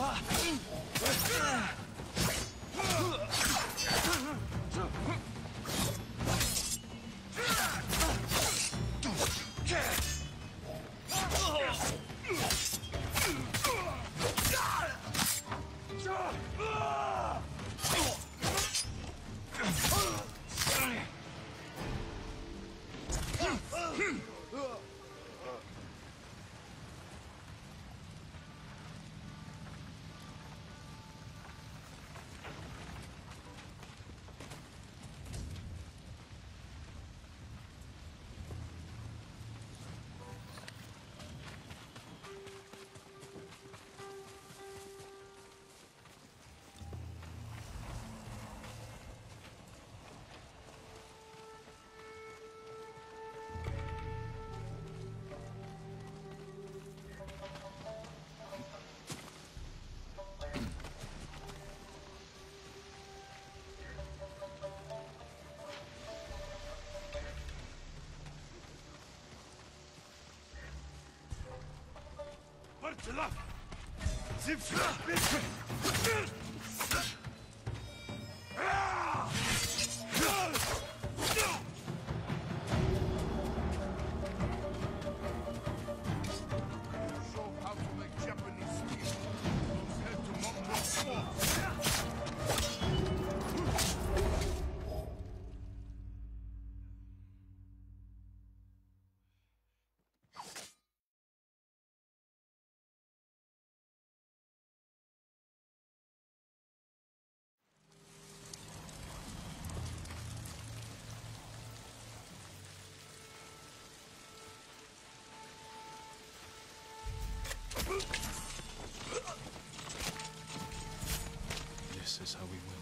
Bartela! Zipfla! This is how we win.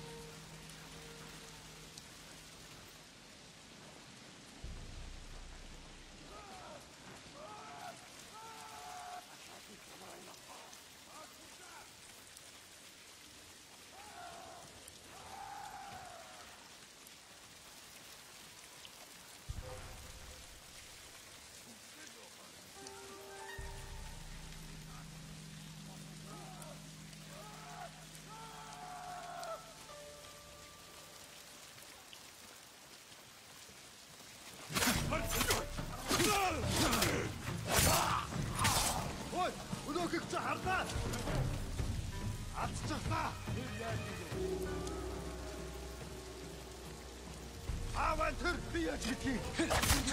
Ой, өнөөхийг чи харлаа. Алдчихлаа. Аван тэр би яаж хийх вэ?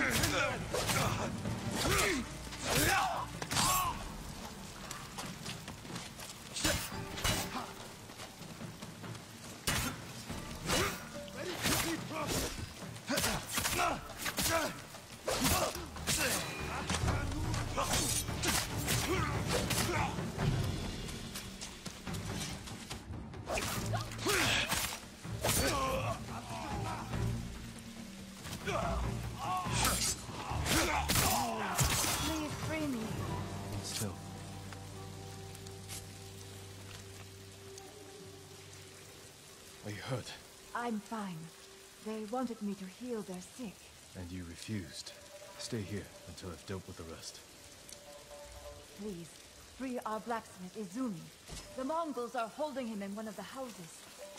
Are you hurt? I'm fine. They wanted me to heal their sick. And you refused. Stay here until I've dealt with the rest. Please, free our blacksmith, Izumi. The Mongols are holding him in one of the houses.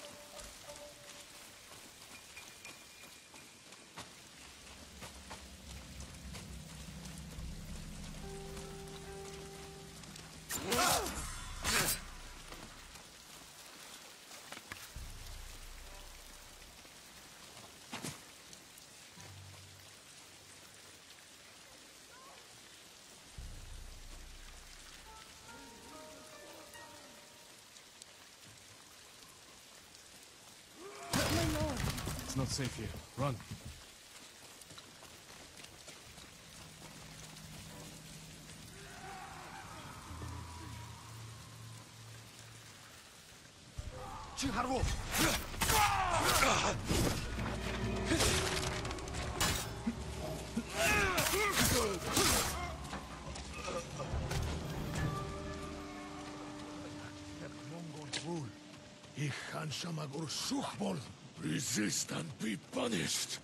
It's not safe here. Run. Чи харгу. Mongol rule. Ich han shamagur sukhbol. Resist and be punished.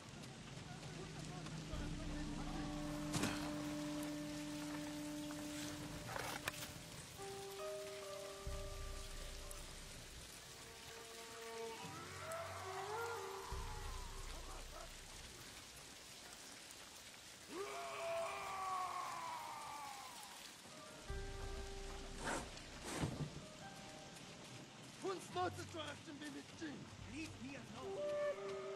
Leave me alone.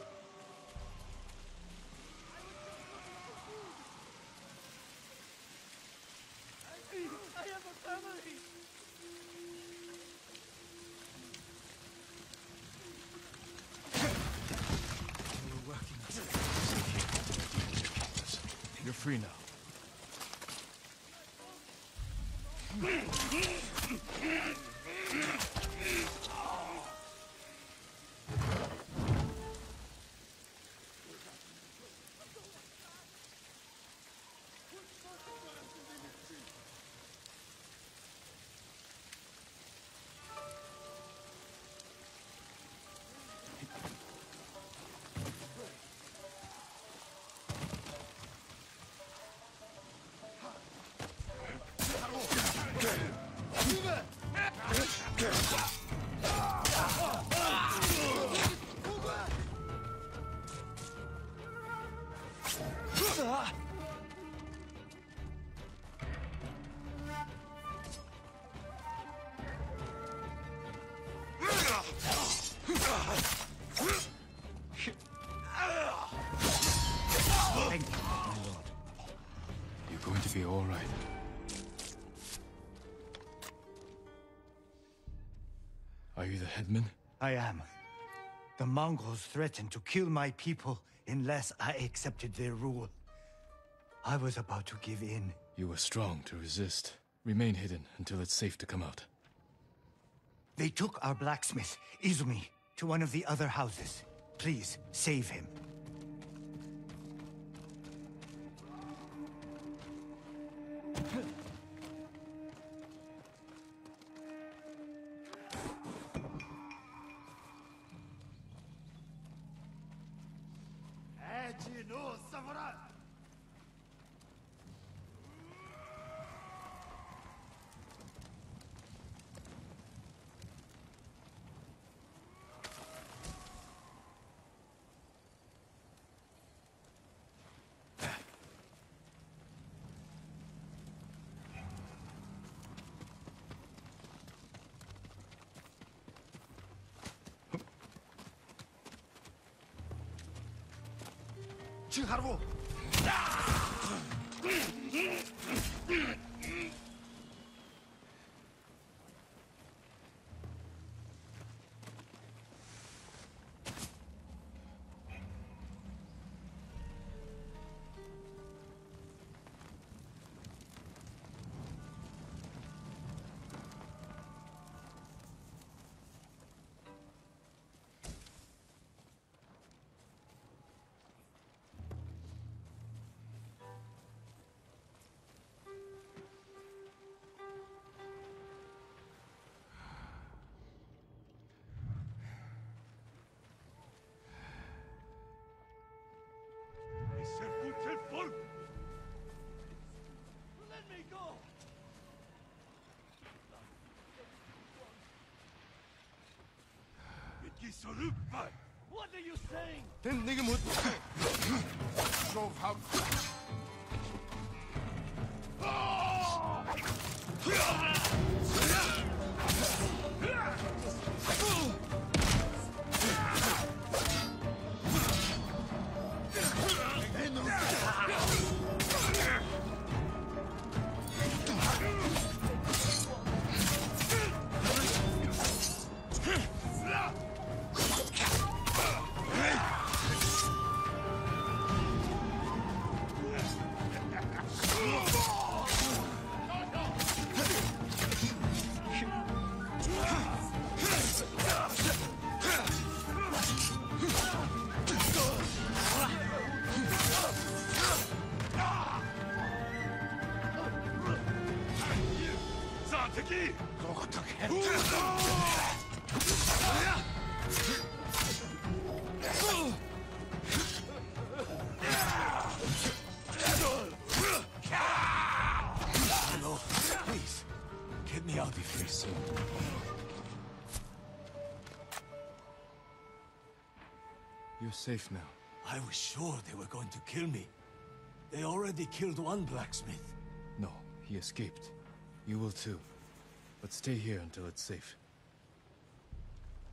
I have a family. We're working. You're free now. Thank you, my lord. You're going to be all right. Are you the headman? I am. The Mongols threatened to kill my people unless I accepted their rule. I was about to give in. You were strong to resist. Remain hidden until it's safe to come out. They took our blacksmith, Izumi, to one of the other houses. Please, save him. 칭하르보! Let me go! What are you saying? 된 내게 못. So how? Please, get me out of here soon. You're safe now. I was sure they were going to kill me. They already killed one blacksmith. No, he escaped. You will too. But stay here until it's safe.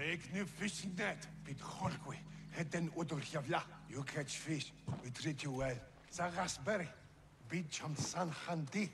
Take new fishing net. Bit Horkwe. Head then Udur Javla. You catch fish. We treat you well. Zagasberry. Beach on San Handi.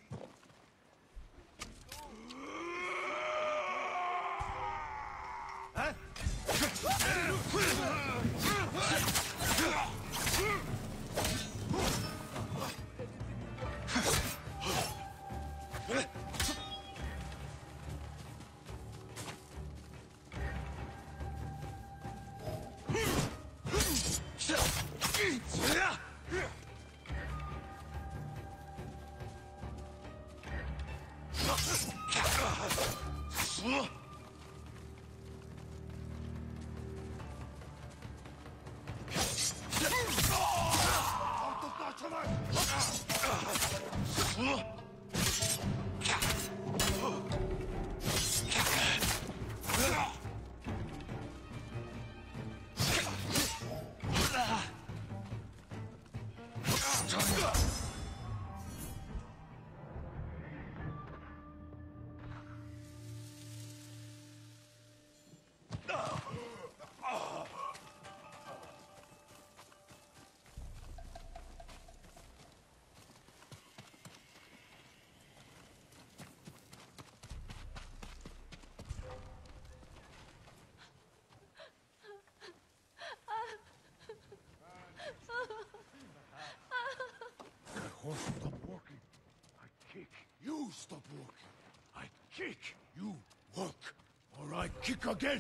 Horse, stop walking. I kick. You stop walking. I kick. You walk. Or I kick again.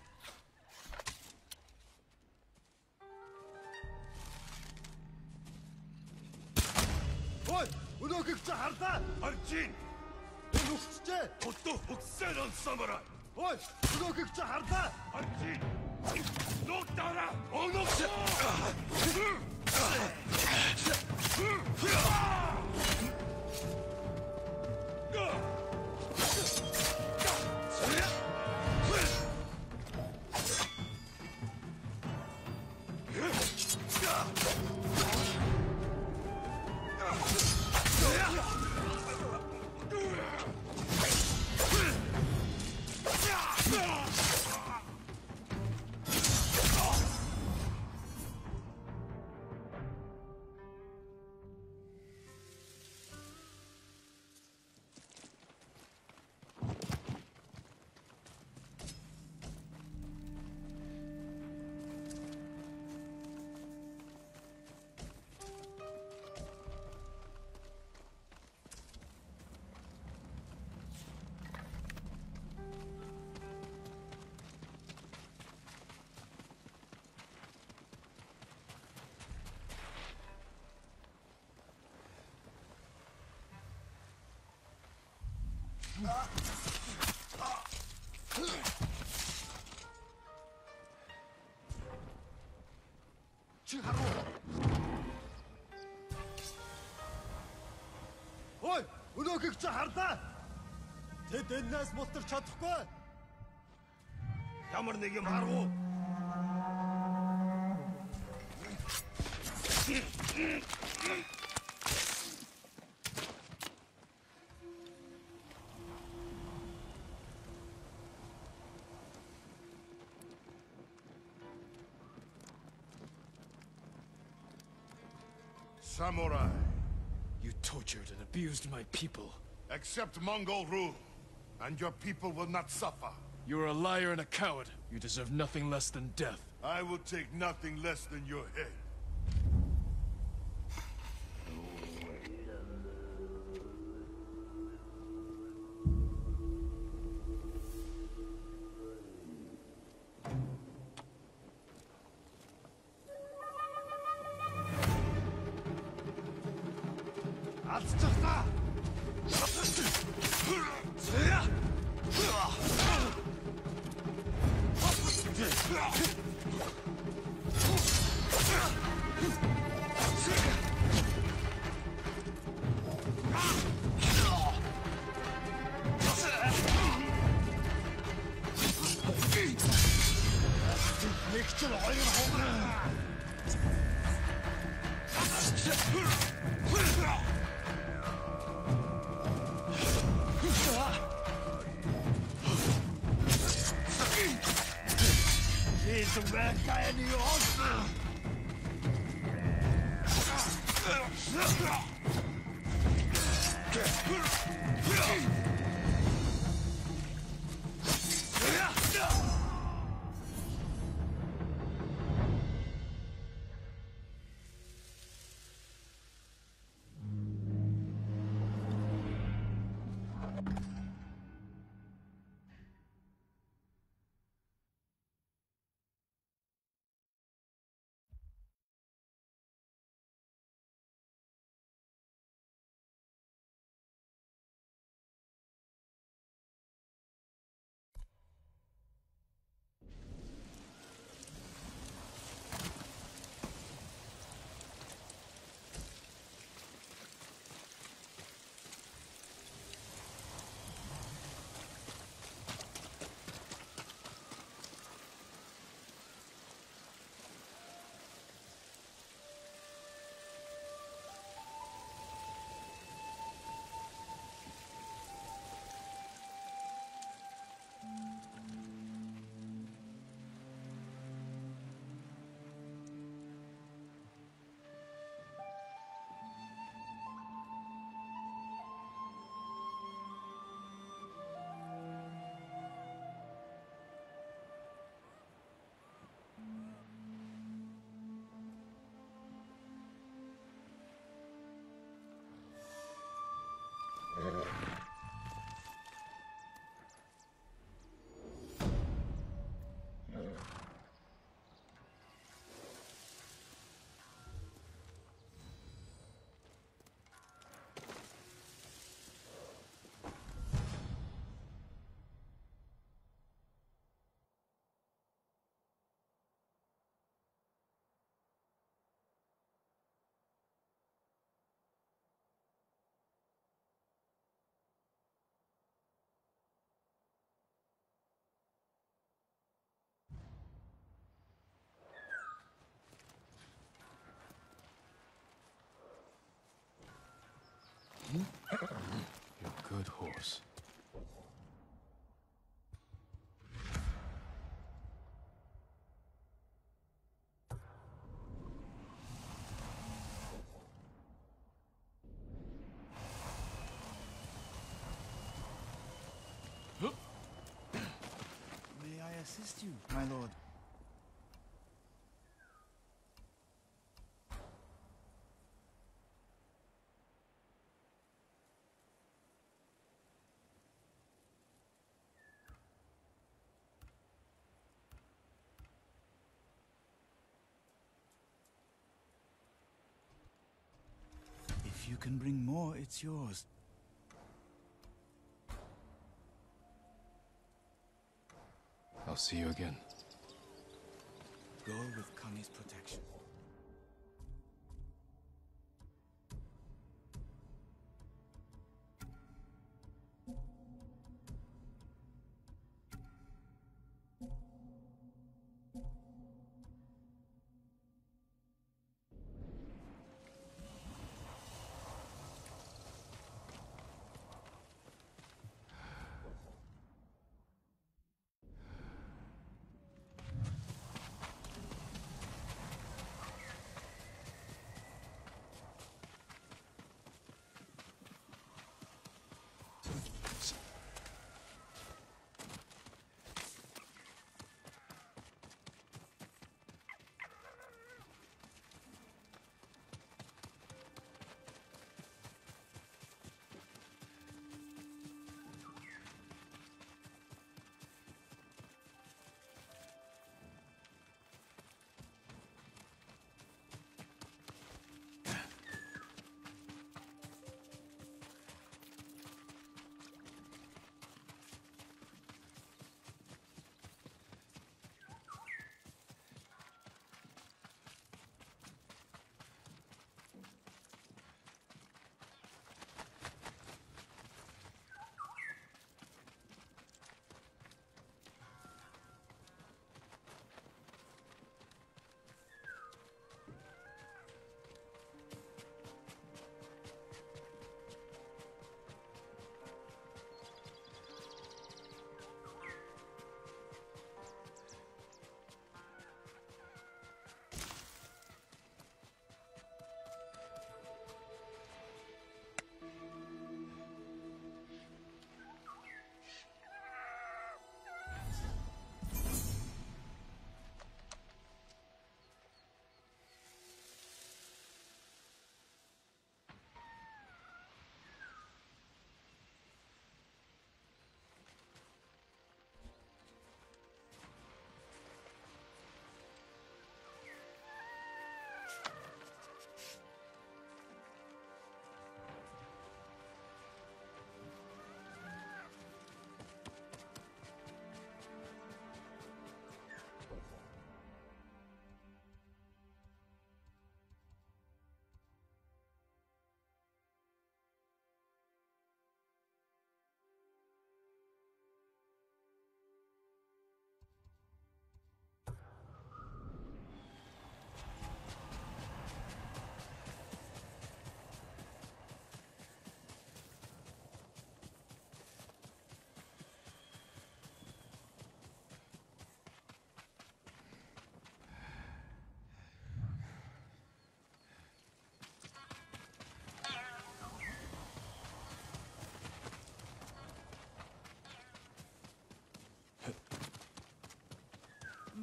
Ой! Өнөөгч хардаа! Арчин! Нүгчтэй! Отто хуксэрон самурай! Ой! Өнөөгч хардаа! Арчин! Нотара! Онокс! Чи харуу. Ой, өнөөгч хардаа. Тэд энэс мултарч чадахгүй. Ямар нэг юм харуу. Samurai. You tortured and abused my people. Accept Mongol rule, and your people will not suffer. You're a liar and a coward. You deserve nothing less than death. I will take nothing less than your head. Алцчихлаа. Нэг ч хоёр хонгор. You're a good horse. May I assist you, my lord? If you can bring more, it's yours. I'll see you again. Go with Kami's protection.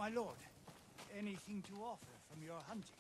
my lord. Anything to offer from your hunting?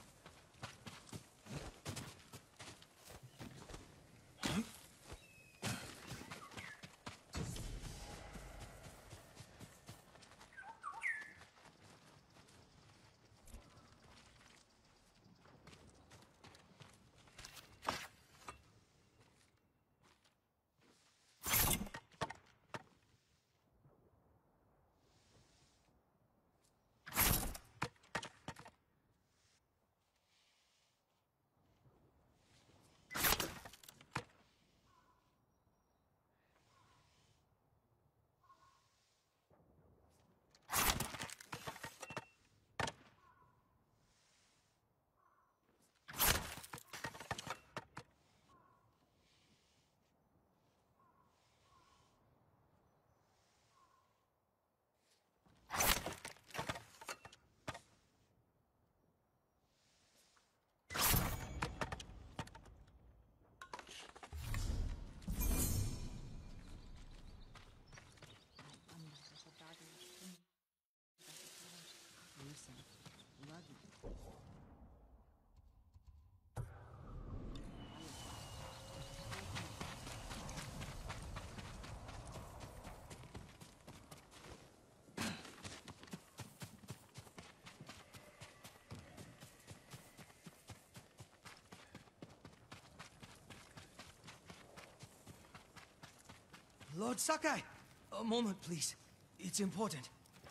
Lord Sakai! A moment, please. It's important.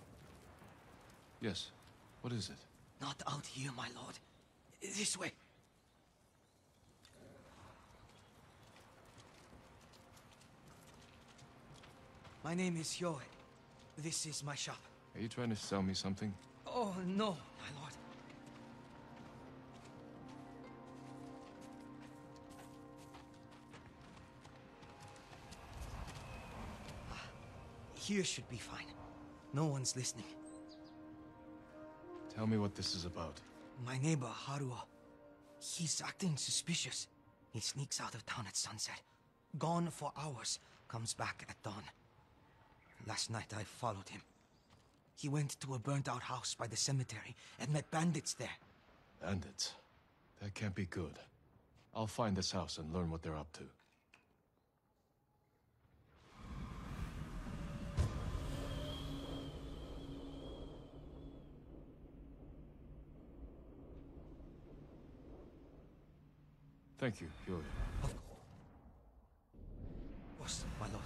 Yes. What is it? Not out here, my lord. This way. My name is Hyoe. This is my shop. Are you trying to sell me something? Oh, no, my lord. Here should be fine. No one's listening. Tell me what this is about. My neighbor, Haruo. He's acting suspicious. He sneaks out of town at sunset. Gone for hours. Comes back at dawn. Last night I followed him. He went to a burnt-out house by the cemetery and met bandits there. Bandits? That can't be good. I'll find this house and learn what they're up to. Thank you, Hyoe. Of course, my lord.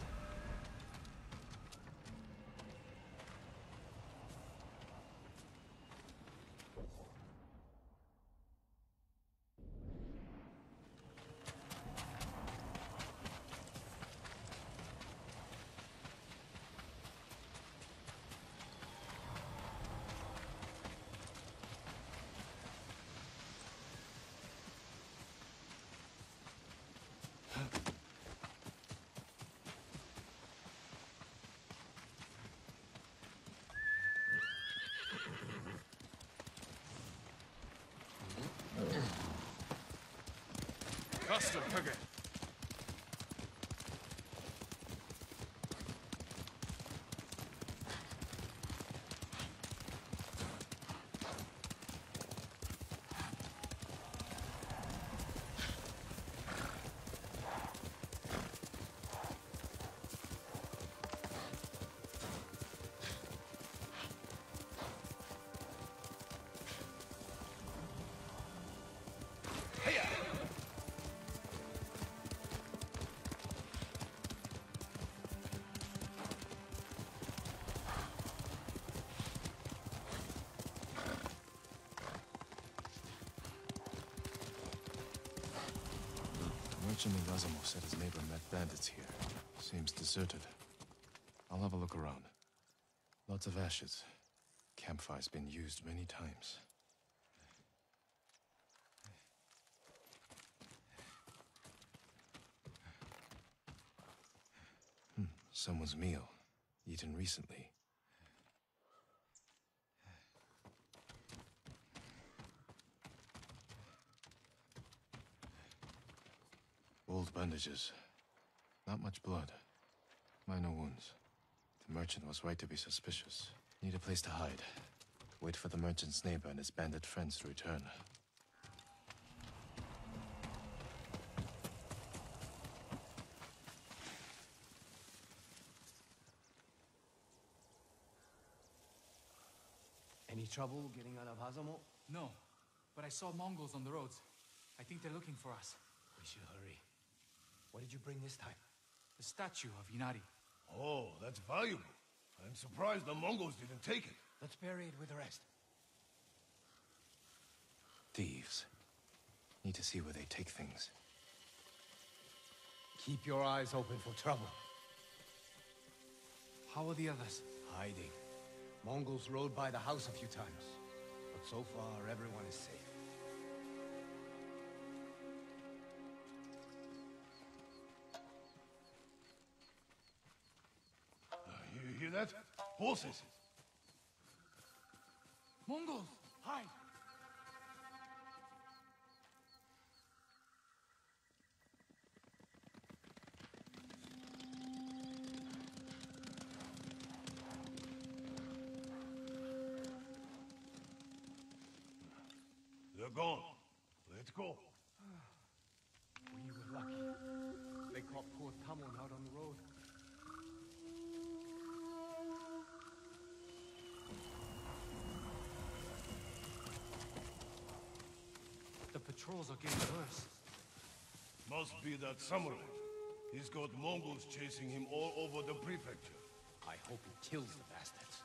Custom, Hugger. Merchant Irazamo said his neighbor met bandits here. Seems deserted. I'll have a look around. Lots of ashes. Campfire's been used many times. Someone's meal. Eaten recently. Old bandages. Not much blood. Minor wounds. The merchant was right to be suspicious. Need a place to hide. Wait for the merchant's neighbor and his bandit friends to return. Any trouble getting out of Hazamo? No, but I saw Mongols on the roads. I think they're looking for us. We should hurry. What did you bring this time? The statue of Inari. Oh, that's valuable. I'm surprised the Mongols didn't take it. Let's bury it with the rest. Thieves. Need to see where they take things. Keep your eyes open for trouble. How are the others? Hiding. Mongols rode by the house a few times. But so far, everyone is safe. You hear that? Horses. Mongols! Hide! They're gone. Let's go. We were lucky. They caught poor Tamon out on the road. The patrols are getting worse. Must be that samurai. He's got Mongols chasing him all over the prefecture. I hope he kills the bastards.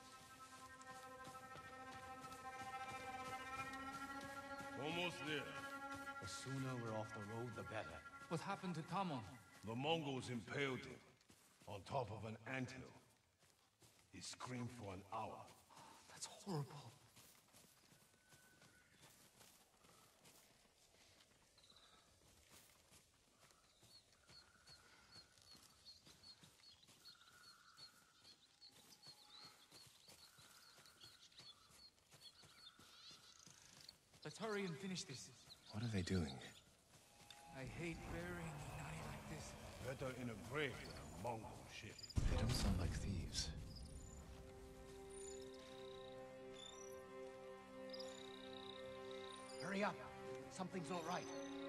Almost there. The sooner we're off the road, the better. What happened to Tamon? The Mongols impaled him on top of an anthill. He screamed for an hour. That's horrible. Let's hurry and finish this. What are they doing? I hate burying Inari like this. Better in a grave than a Mongol ship. They don't sound like thieves. Hurry up. Something's not right.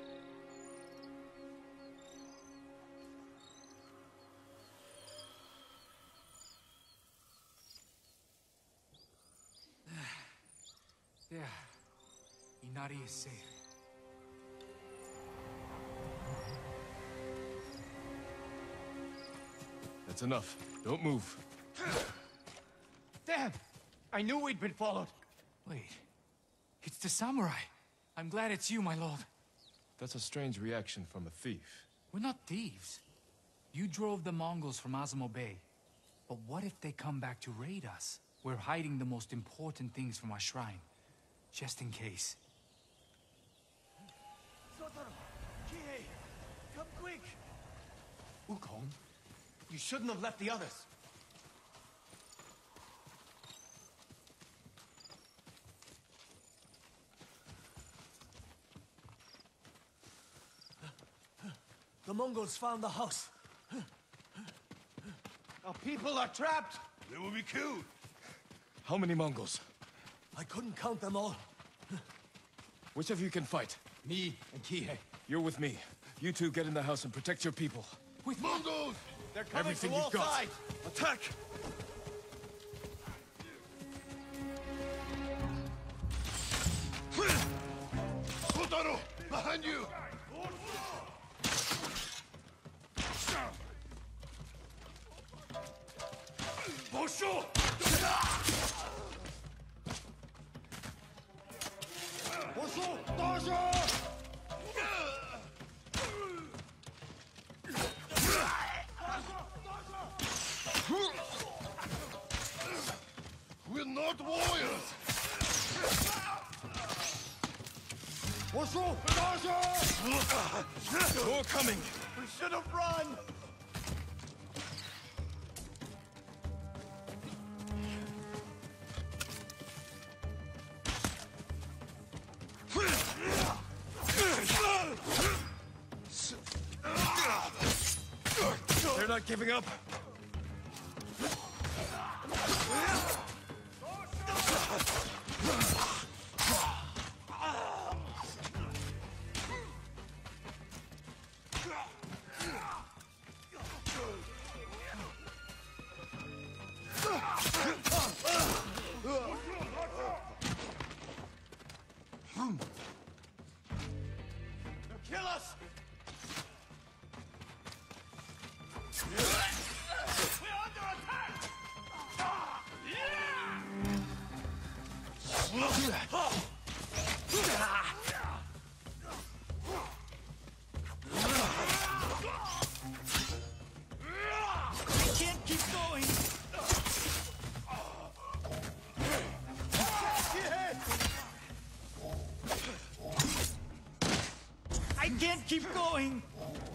There. Inari is safe. That's enough. Don't move. Damn! I knew we'd been followed. Wait. It's the samurai. I'm glad it's you, my lord. That's a strange reaction from a thief. We're not thieves. You drove the Mongols from Azamo Bay. But what if they come back to raid us? We're hiding the most important things from our shrine. Just in case. Sotaro! Kihei! Come quick! Wukong, you shouldn't have left the others. The Mongols found the house. Our people are trapped! They will be killed. How many Mongols? I couldn't count them all. Which of you can fight? Me and Kihei. You're with me. You two get in the house and protect your people. With Mongols! They're coming Everything from all you've got. sides! Attack! Sotaro! Behind you! Bosho! Bosho! Daja! We're not warriors! Bosho! Daja! More coming! We should have run! They're not giving up. Kill us! We're under attack! I can't keep going! I can't keep going!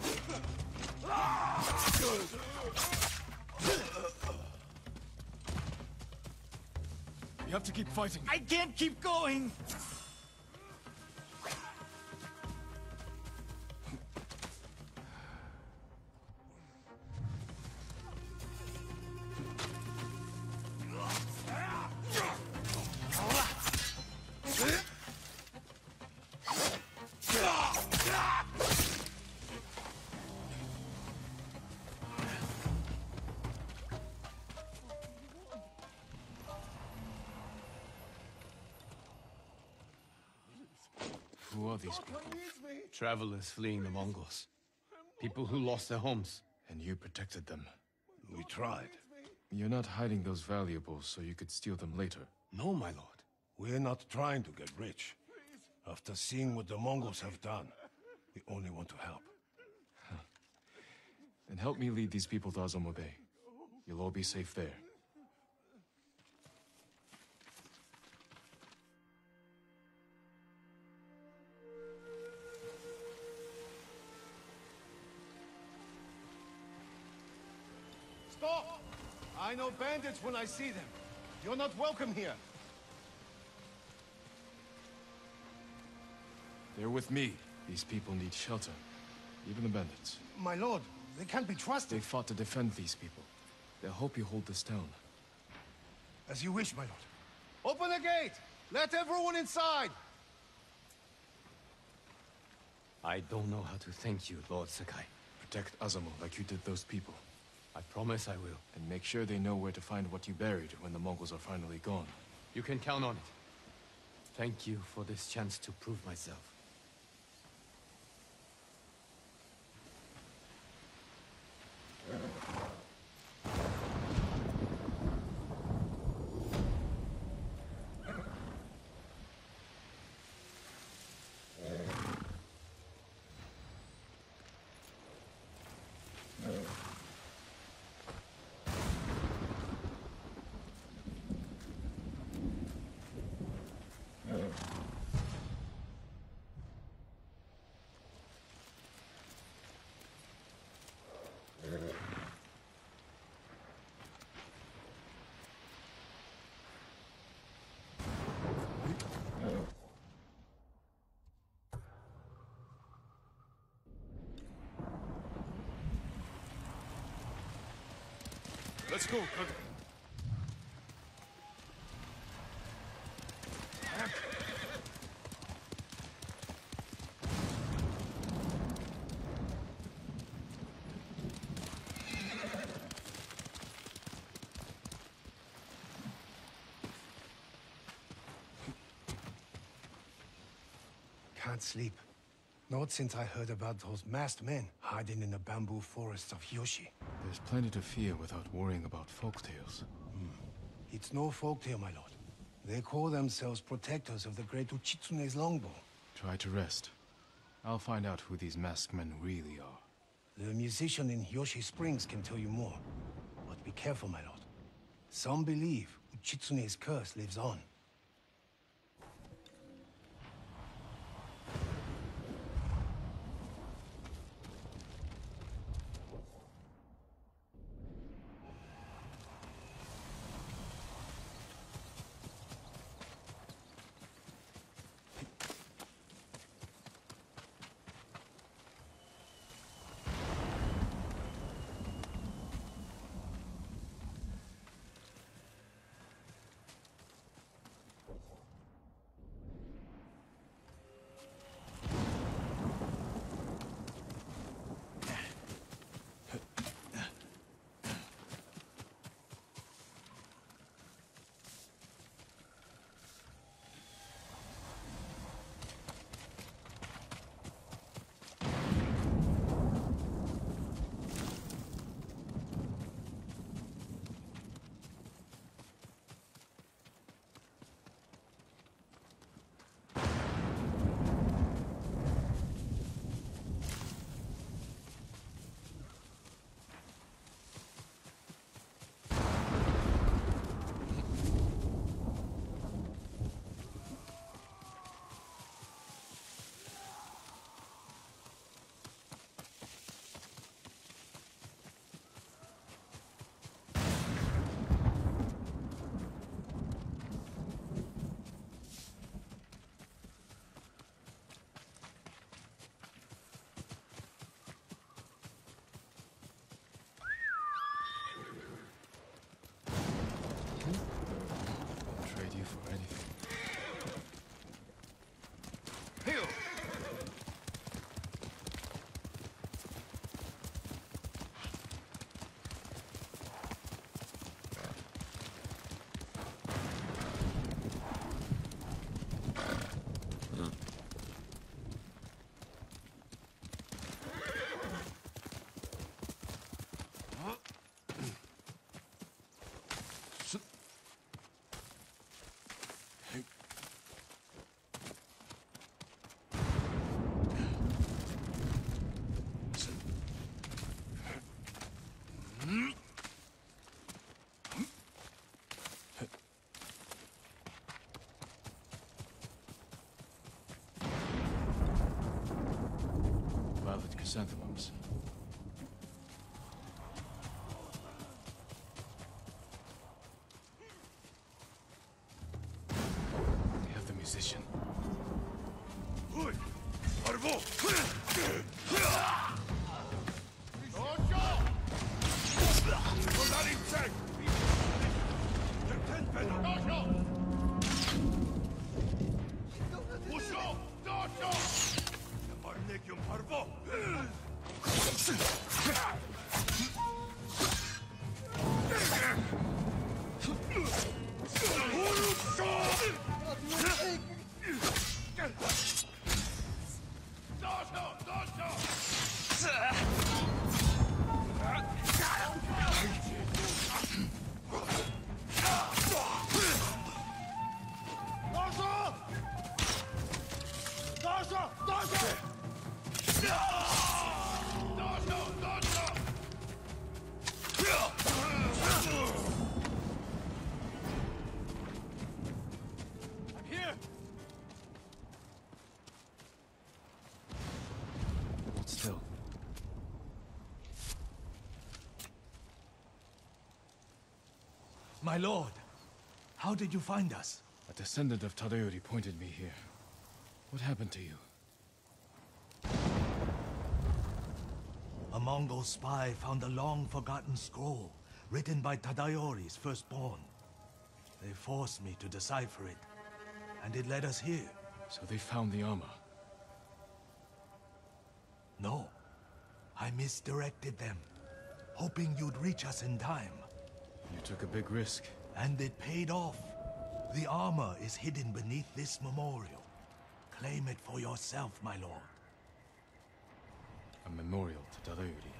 You have to keep fighting. I can't keep going! Who are these people? Travelers fleeing the Mongols. People who lost their homes. And you protected them. We tried. You're not hiding those valuables so you could steal them later. No, my lord. We're not trying to get rich. After seeing what the Mongols have done, we only want to help. Then help me lead these people to Azamo Bay. You'll all be safe there. Stop! I know bandits when I see them. You're not welcome here. They're with me. These people need shelter. Even the bandits. My lord, they can't be trusted. They fought to defend these people. They'll hope you hold this town. As you wish, my lord. Open the gate! Let everyone inside! I don't know how to thank you, Lord Sakai. Protect Azamo like you did those people. I promise I will. And make sure they know where to find what you buried when the Mongols are finally gone. You can count on it. Thank you for this chance to prove myself. Let's go, Kage. Can't sleep. Not since I heard about those masked men hiding in the bamboo forests of Hyoshi. There's plenty to fear without worrying about folktales. It's no folktale, my lord. They call themselves protectors of the great Uchitsune's longbow. Try to rest. I'll find out who these masked men really are. The musician in Hyoshi Springs can tell you more. But be careful, my lord. Some believe Uchitsune's curse lives on. Chrysanthemums. They have the musician. Oi! Arvo! Still. My lord, how did you find us? A descendant of Tadayori pointed me here. What happened to you? A Mongol spy found a long-forgotten scroll written by Tadayori's firstborn. They forced me to decipher it, and it led us here. So they found the armor. No. I misdirected them, hoping you'd reach us in time. You took a big risk. And it paid off. The armor is hidden beneath this memorial. Claim it for yourself, my lord. A memorial to Tadayori.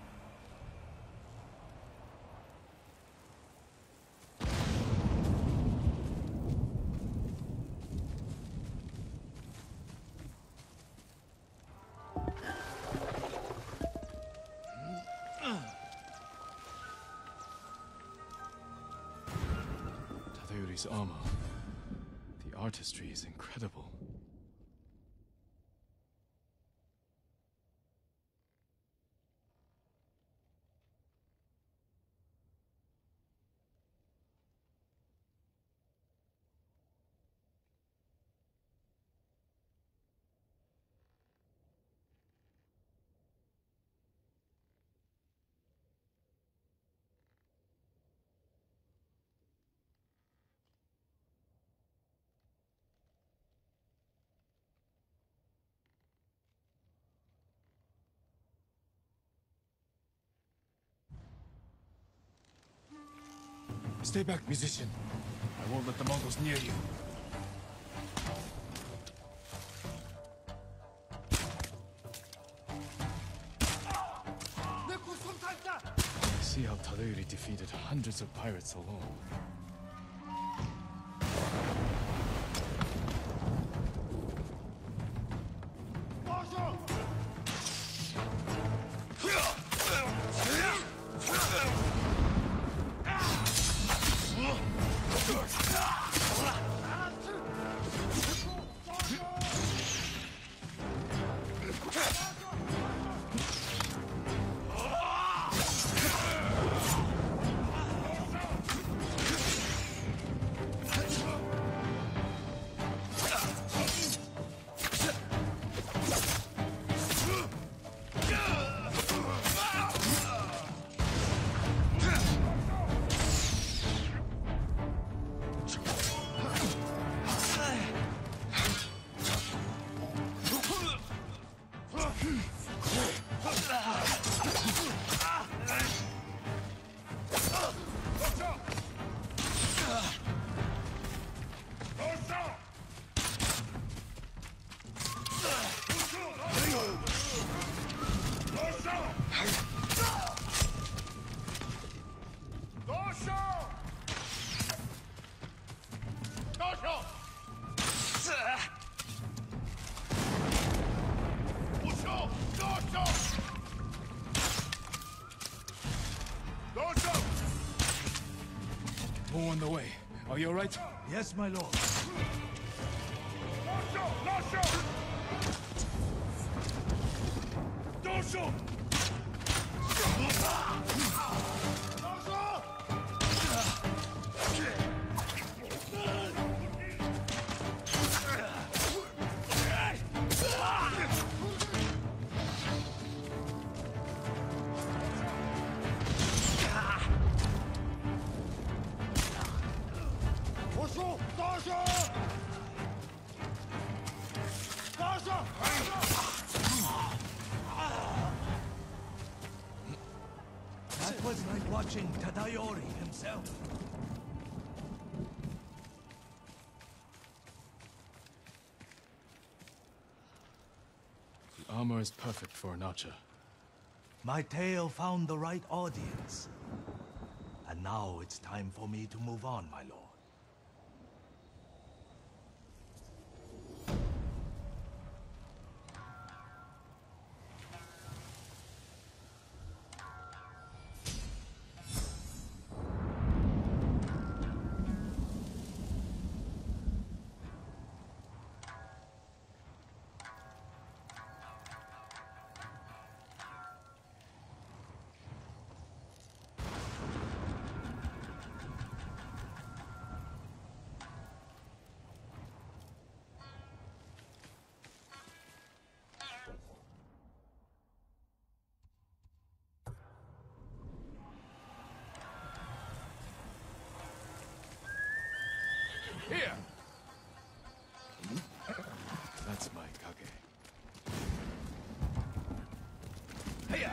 Tadayori's armor. The artistry is incredible. Stay back, musician. I won't let the Mongols near you. See how Tadayori defeated hundreds of pirates alone. More on the way. Are you all right? Yes, my lord. That was like watching Tadayori himself. The armor is perfect for an archer. My tale found the right audience. And now it's time for me to move on, my lord. Here! That's my Kage. Hiya!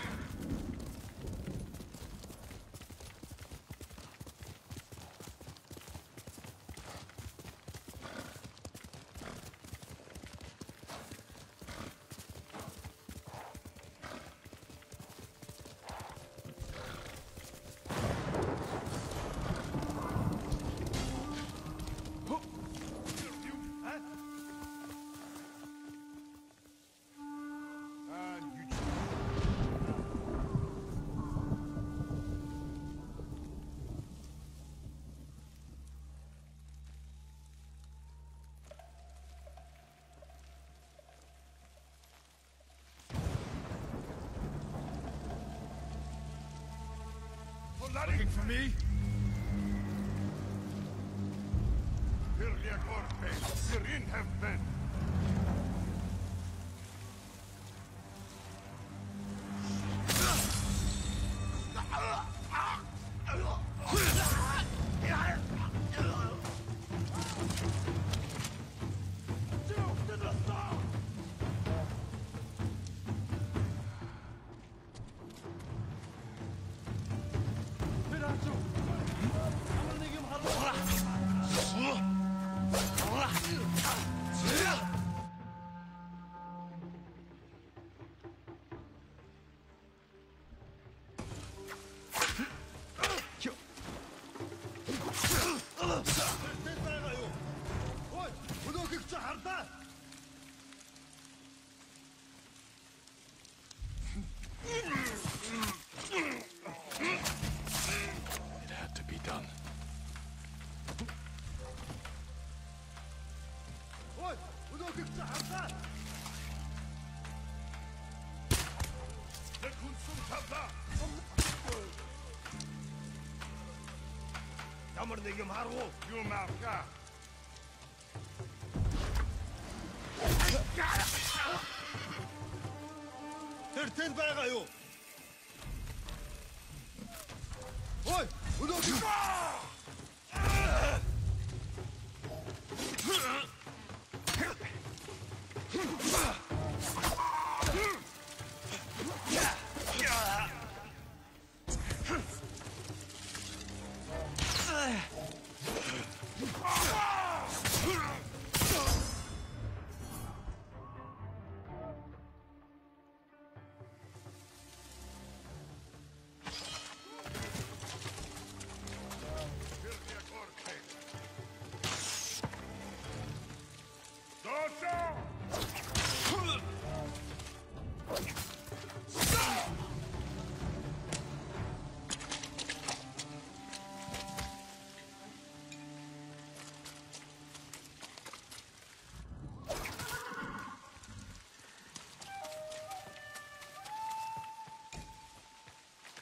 Looking for me? Sirin have been. It had to be done. Тэртэн байгаа юу? Ой, өнөөдөр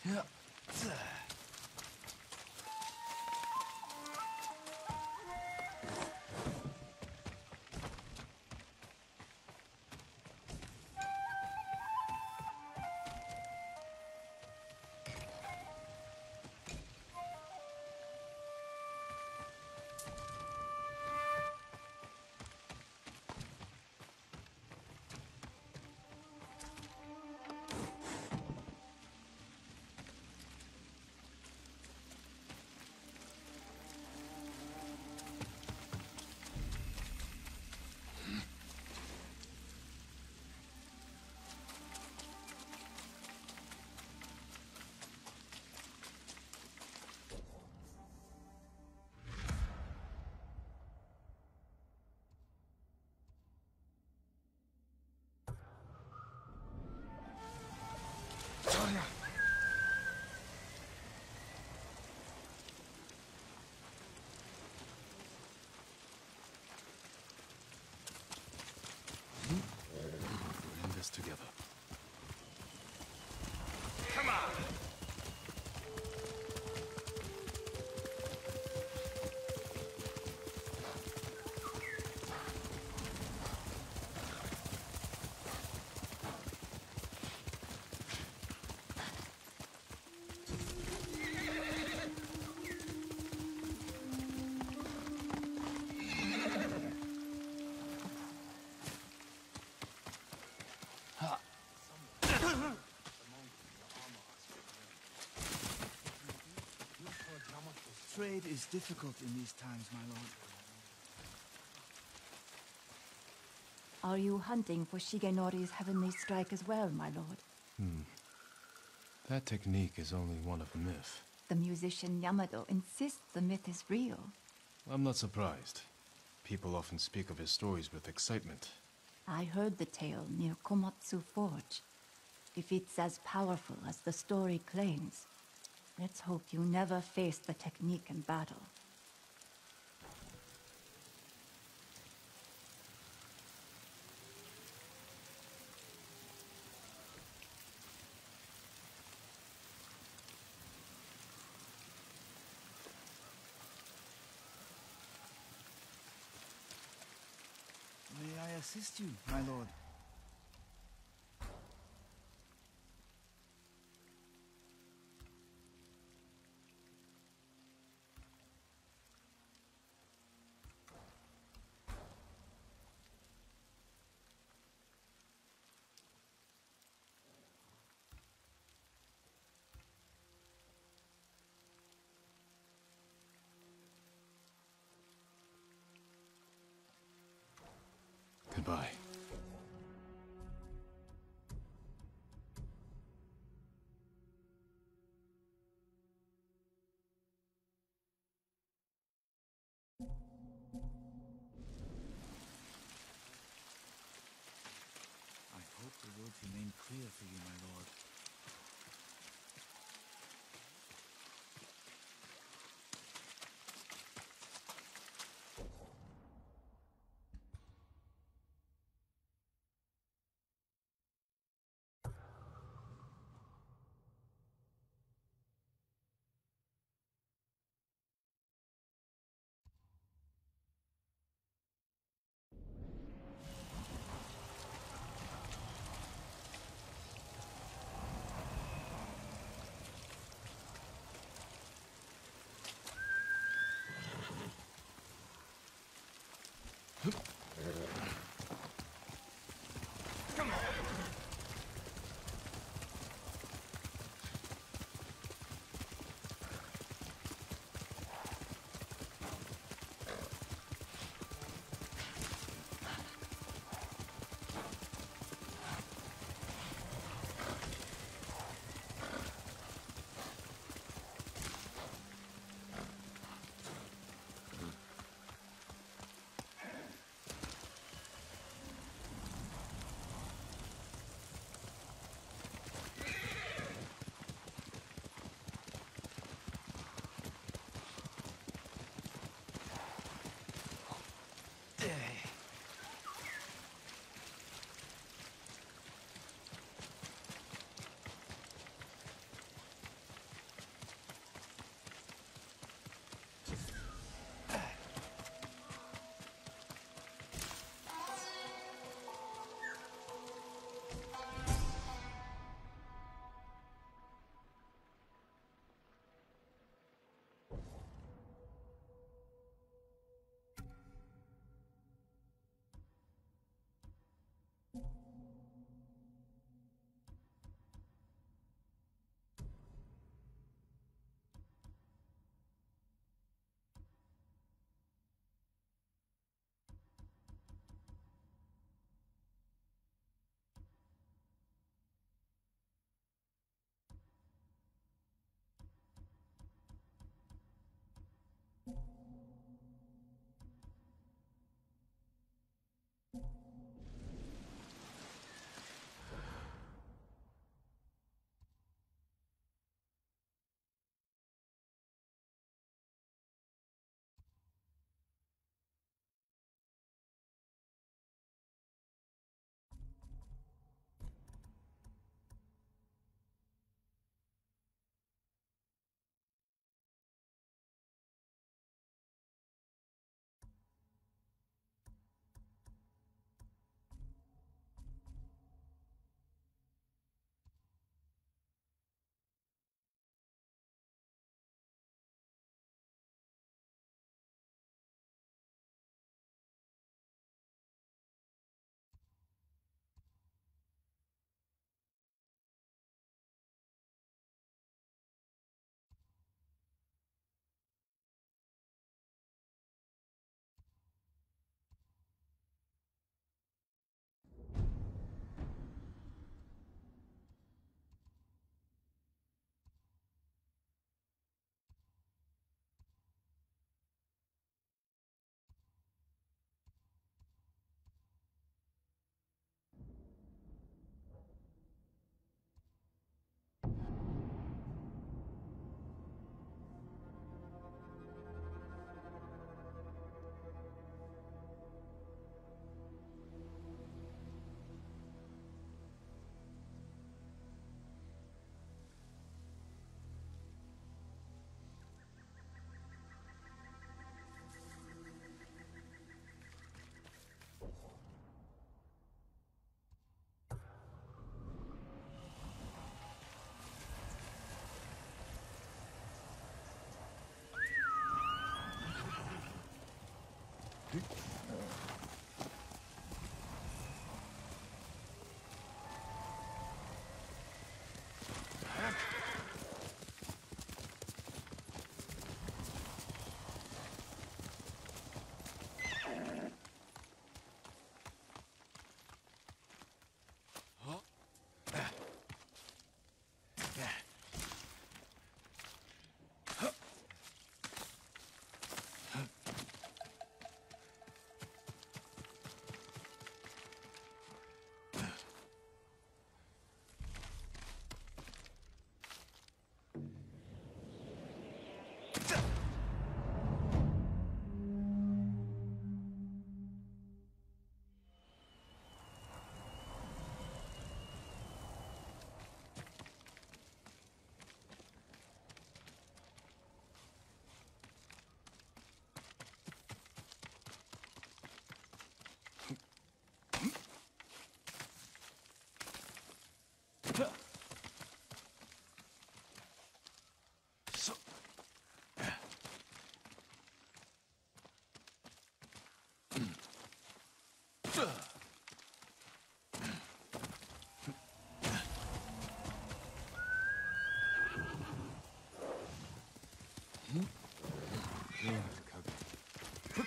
We're in this together. Trade is difficult in these times, my lord. Are you hunting for Shigenori's heavenly strike as well, my lord? That technique is only one of a myth. The musician Yamado insists the myth is real. I'm not surprised. People often speak of his stories with excitement. I heard the tale near Komatsu Forge. If it's as powerful as the story claims, let's hope you never face the technique in battle. May I assist you, my lord? Goodbye. I hope the roads remain clear for you, my lord.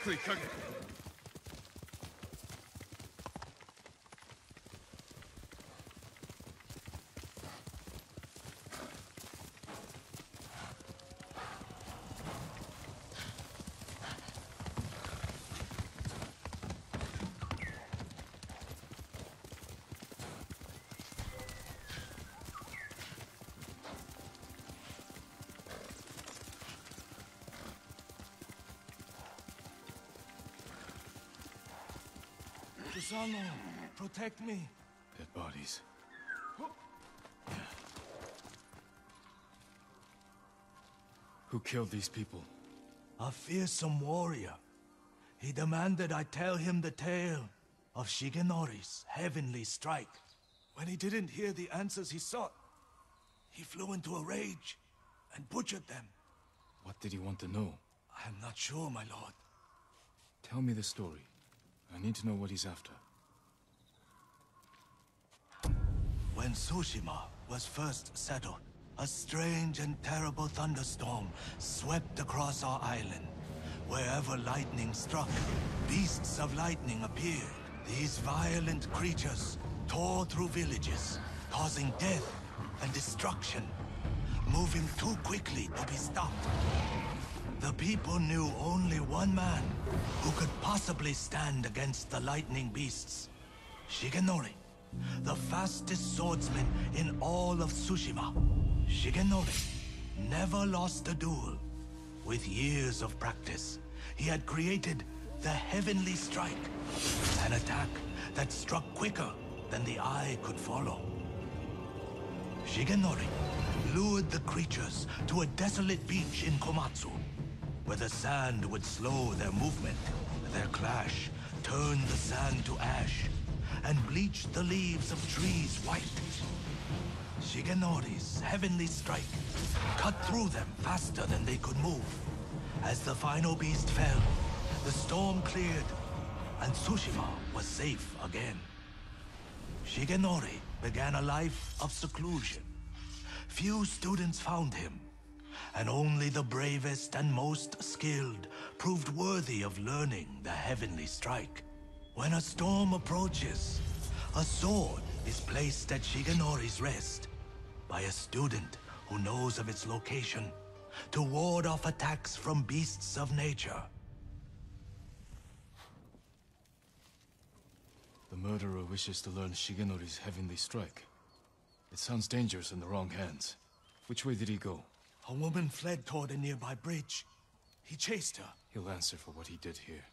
Quickly, Kage! Kusano, protect me. Dead bodies. Who killed these people? A fearsome warrior. He demanded I tell him the tale of Shigenori's heavenly strike. When he didn't hear the answers he sought, he flew into a rage and butchered them. What did he want to know? I am not sure, my lord. Tell me the story. I need to know what he's after. When Tsushima was first settled, a strange and terrible thunderstorm swept across our island. Wherever lightning struck, beasts of lightning appeared. These violent creatures tore through villages, causing death and destruction, moving too quickly to be stopped. The people knew only one man who could possibly stand against the lightning beasts. Shigenori, the fastest swordsman in all of Tsushima. Shigenori never lost a duel. With years of practice, he had created the Heavenly Strike, an attack that struck quicker than the eye could follow. Shigenori lured the creatures to a desolate beach in Komatsu, where the sand would slow their movement. Their clash turned the sand to ash and bleached the leaves of trees white. Shigenori's heavenly strike cut through them faster than they could move. As the final beast fell, the storm cleared, and Tsushima was safe again. Shigenori began a life of seclusion. Few students found him, and only the bravest and most skilled proved worthy of learning the heavenly strike. When a storm approaches, a sword is placed at Shigenori's rest by a student who knows of its location to ward off attacks from beasts of nature. The murderer wishes to learn Shigenori's heavenly strike. It sounds dangerous in the wrong hands. Which way did he go? A woman fled toward a nearby bridge. He chased her. He'll answer for what he did here.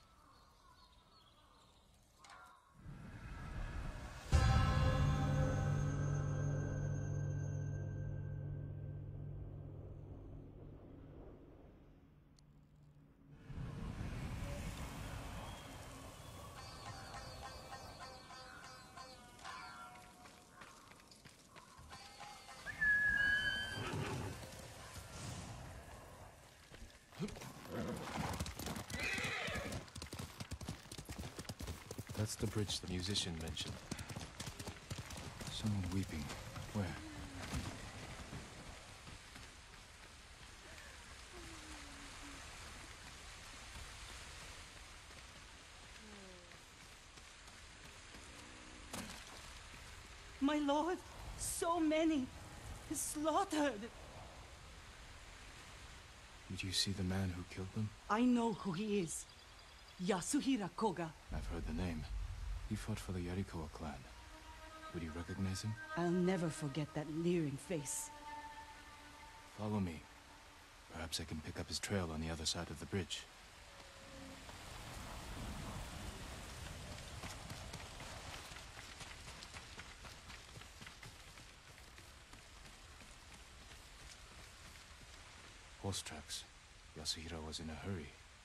That's the bridge the musician mentioned. Someone weeping. Where? My lord, so many. Slaughtered. Did you see the man who killed them? I know who he is. Yasuhira Koga. I've heard the name. He fought for the Yarikawa clan. Would you recognize him? I'll never forget that leering face. Follow me. Perhaps I can pick up his trail on the other side of the bridge. Horse tracks. Yasuhira was in a hurry.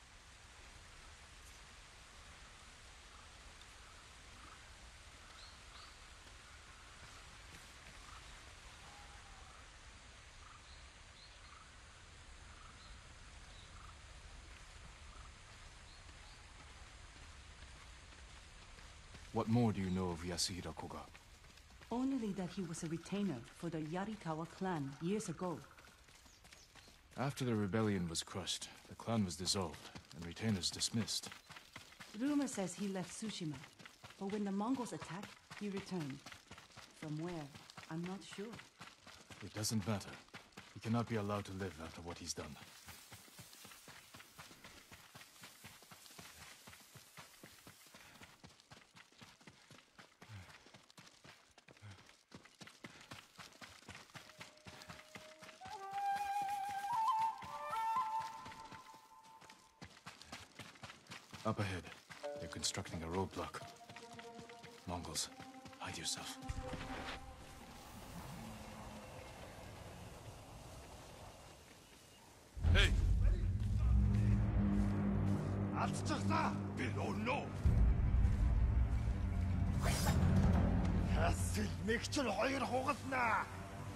What more do you know of Yasuhira Koga? Only that he was a retainer for the Yarikawa clan years ago. After the rebellion was crushed, the clan was dissolved, and retainers dismissed. Rumor says he left Tsushima, but when the Mongols attacked, he returned. From where? I'm not sure. It doesn't matter. He cannot be allowed to live after what he's done. Up ahead, they're constructing a roadblock. Mongols, hide yourself. Hey! Altsachta! Below no! Хасил нэгчл хоёр хугалнаа!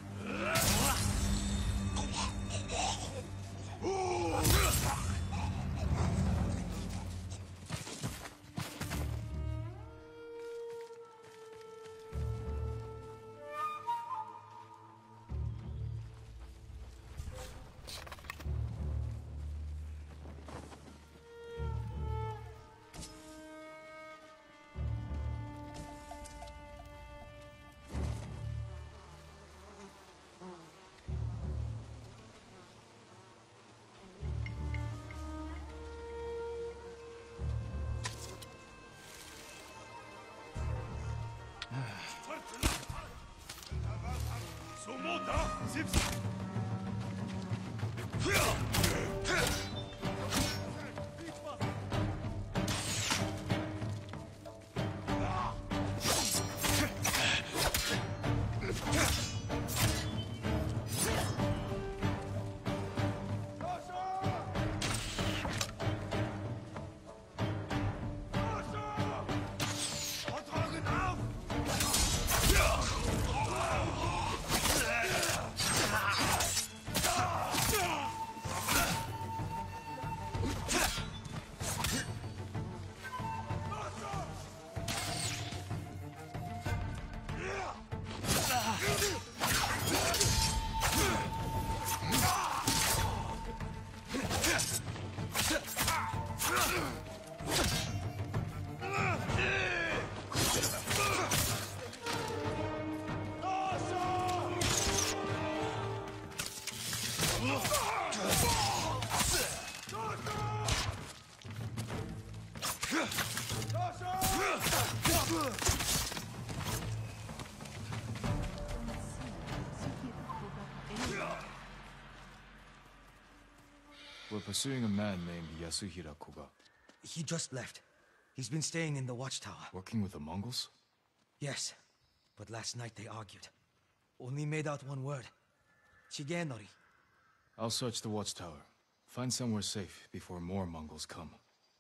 We're pursuing a man named Yasuhira Koga. He just left. He's been staying in the watchtower. Working with the Mongols? Yes, but last night they argued. Only made out one word. Shigenori. I'll search the watchtower. Find somewhere safe before more Mongols come.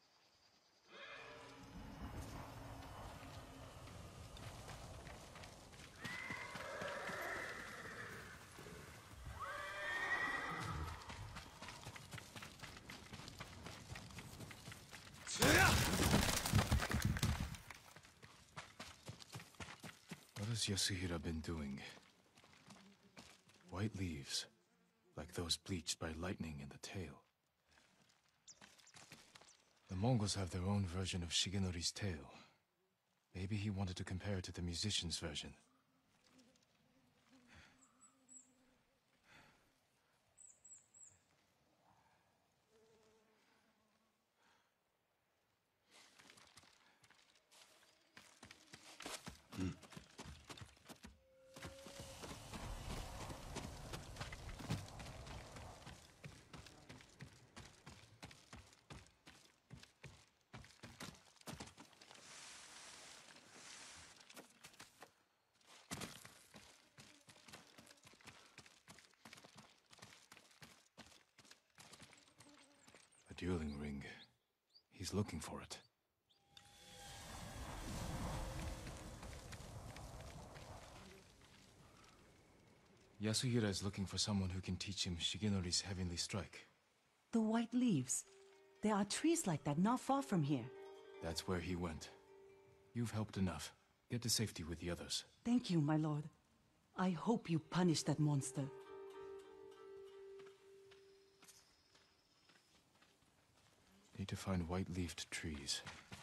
What has Yasuhira been doing? White leaves, like those bleached by lightning in the tail. The Mongols have their own version of Shigenori's tale. Maybe he wanted to compare it to the musician's version. Dueling ring. He's looking for it. Yasuhira is looking for someone who can teach him Shigenori's heavenly strike. The white leaves. There are trees like that not far from here. That's where he went. You've helped enough. Get to safety with the others. Thank you, my lord. I hope you punish that monster. Need to find white-leafed trees.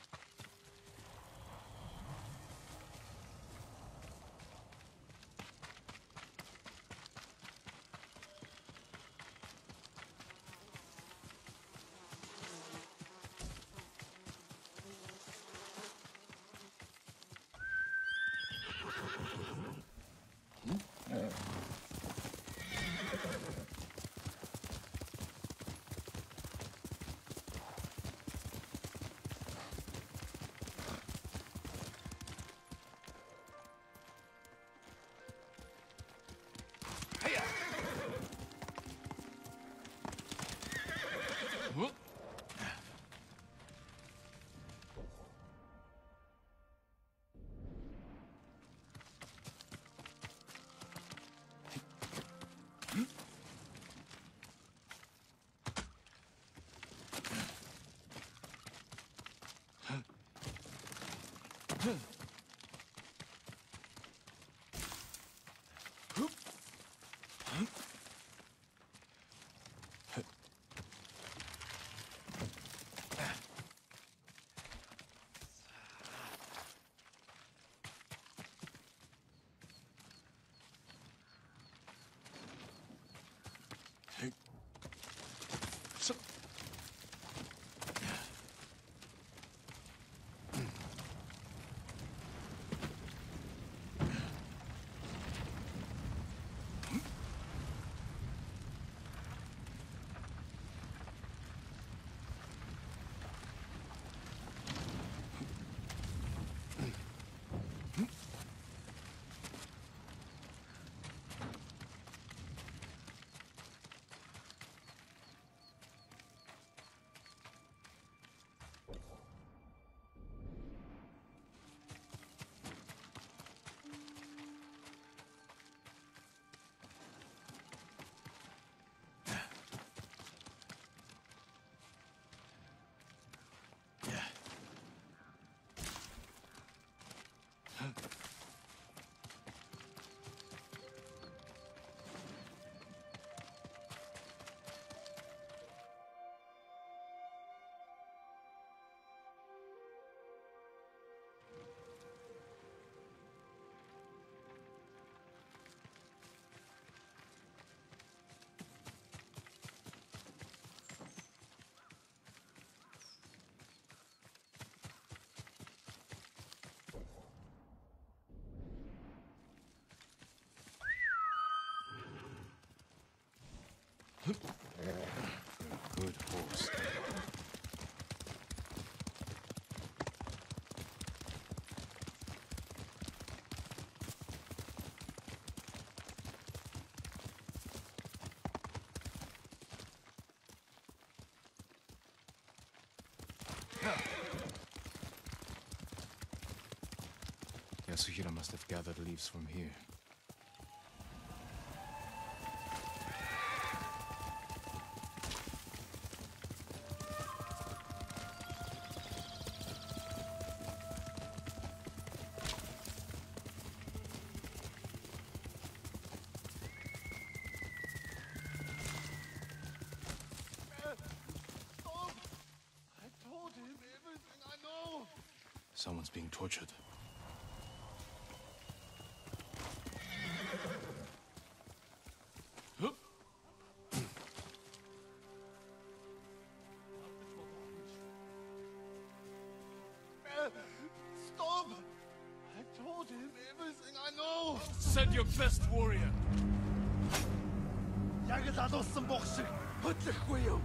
Good horse. Yasuhira must have gathered leaves from here. Someone's being tortured. Stop! I told him everything I know! Send your best warrior! Яг л алуулсан бох шиг хөдлөхгүй юу?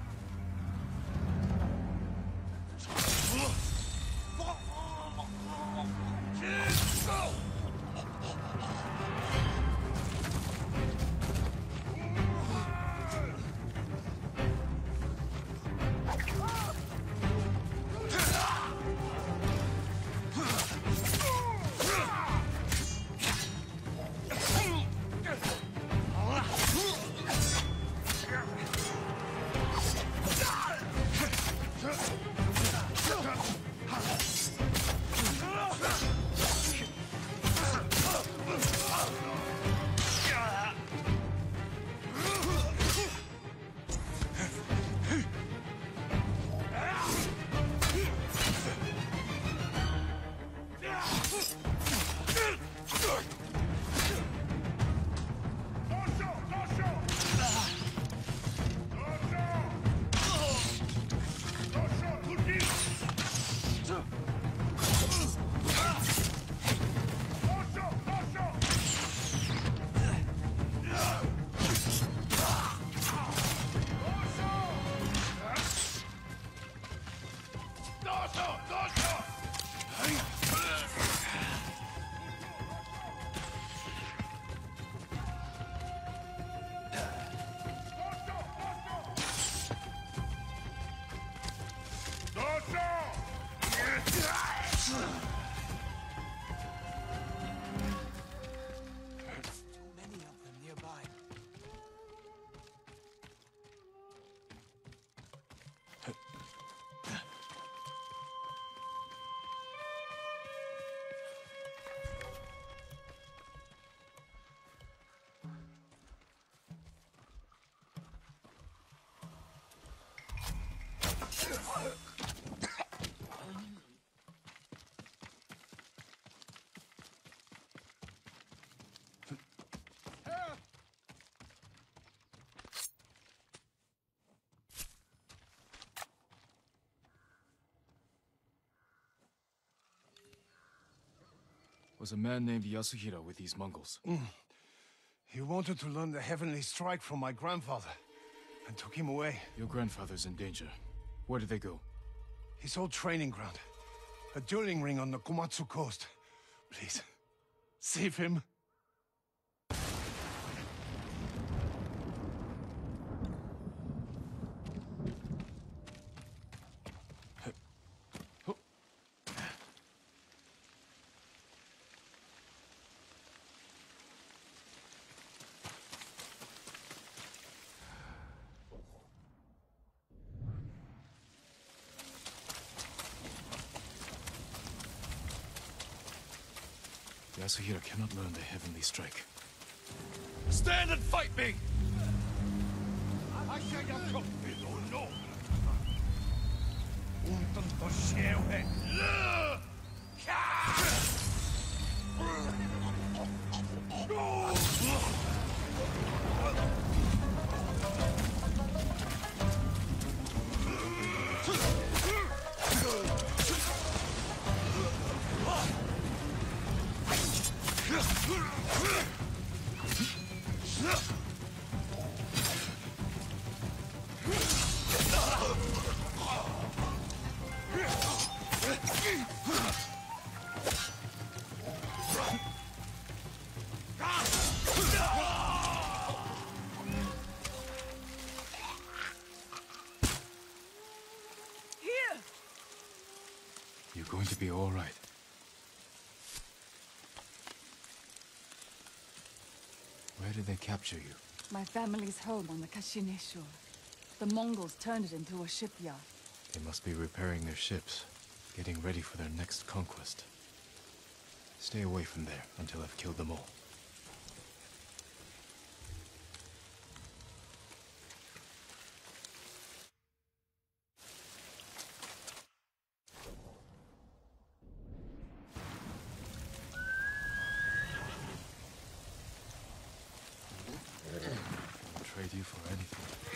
Was a man named Yasuhira with these Mongols. He wanted to learn the Heavenly Strike from my grandfather, and took him away. Your grandfather's in danger. Where did they go? His old training ground. A dueling ring on the Komatsu coast. Please, save him. Yasuhira cannot learn the Heavenly Strike. Stand and fight me! You're going to be all right. Where did they capture you? My family's home on the Kashine shore. The Mongols turned it into a shipyard. They must be repairing their ships, getting ready for their next conquest. Stay away from there until I've killed them all. I'll trade you for anything.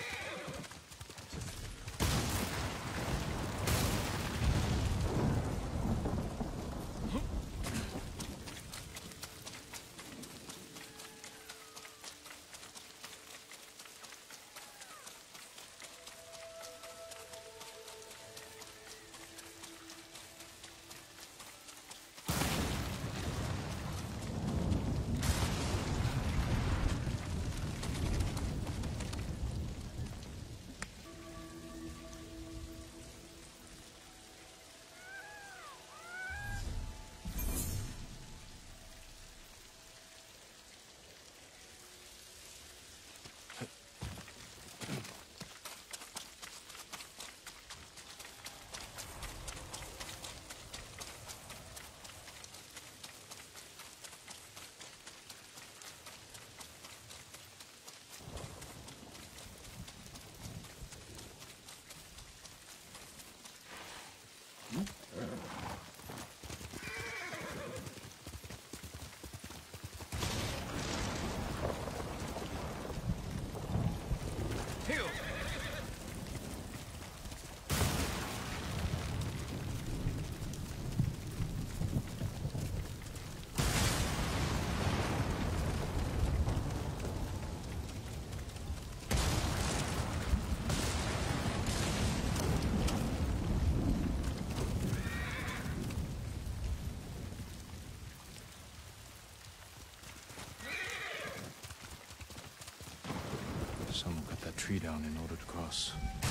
Someone cut that tree down in order to cross.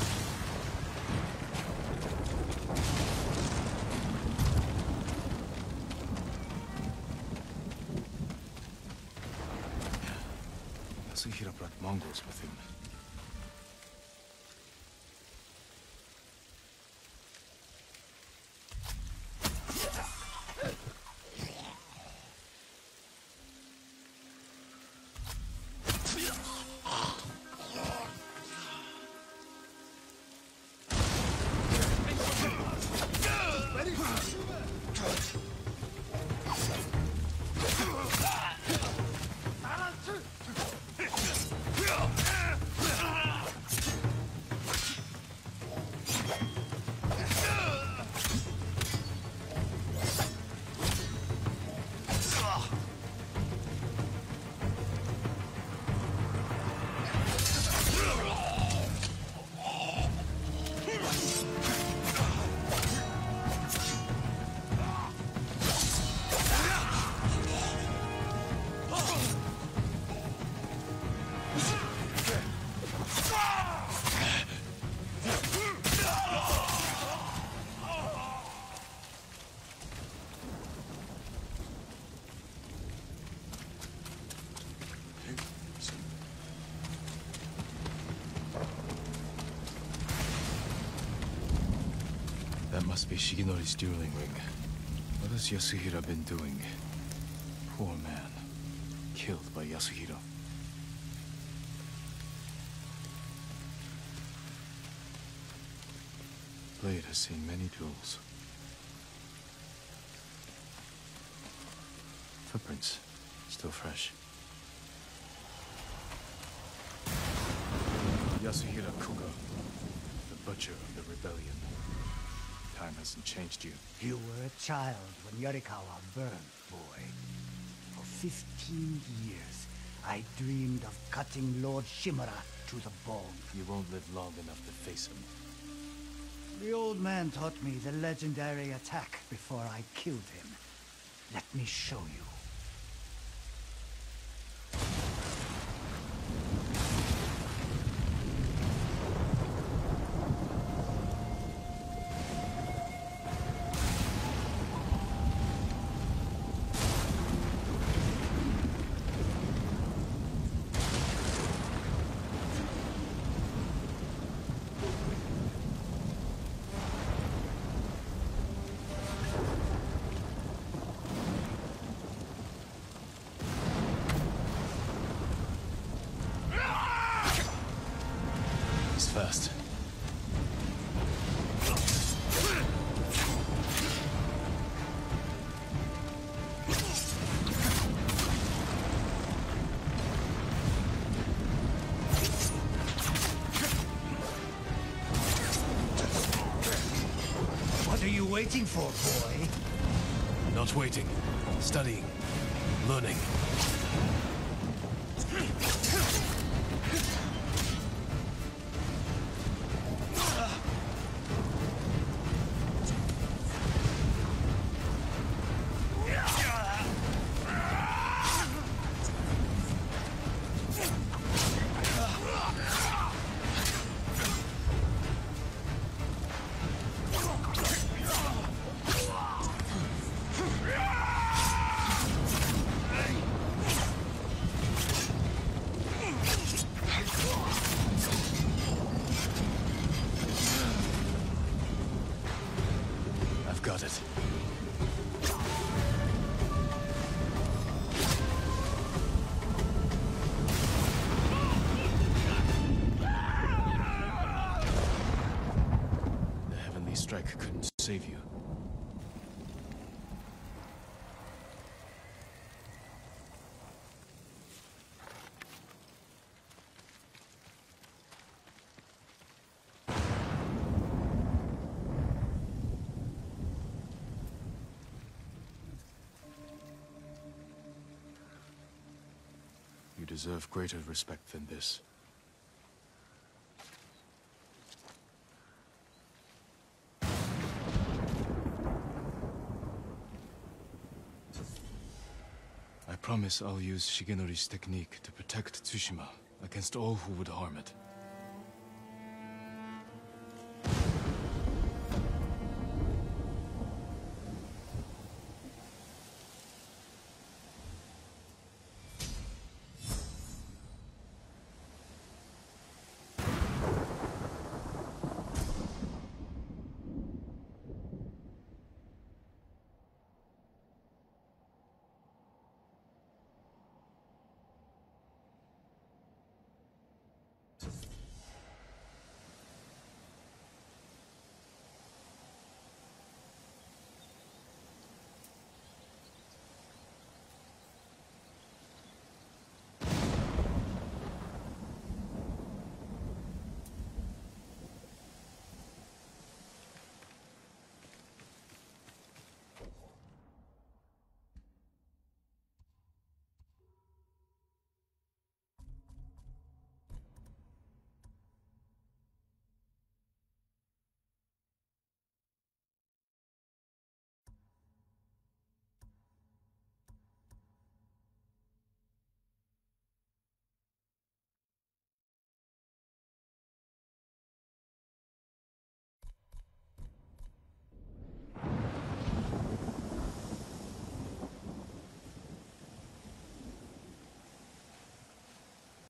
Yasuhira brought Mongols with him. Must be Shigenori's dueling ring. What has Yasuhira been doing? Poor man. Killed by Yasuhiro. Blade has seen many duels. Footprints. Still fresh. Yasuhira Kuga. The butcher of the rebellion. Time hasn't changed you. You were a child when Yarikawa burned, boy. For 15 years, I dreamed of cutting Lord Shimura to the bone. You won't live long enough to face him. The old man taught me the legendary attack before I killed him. Let me show you. Fast. What are you waiting for, boy? Not waiting. Studying. Learning. Got it. The heavenly strike couldn't save you. You deserve greater respect than this. I promise I'll use Shigenori's technique to protect Tsushima against all who would harm it.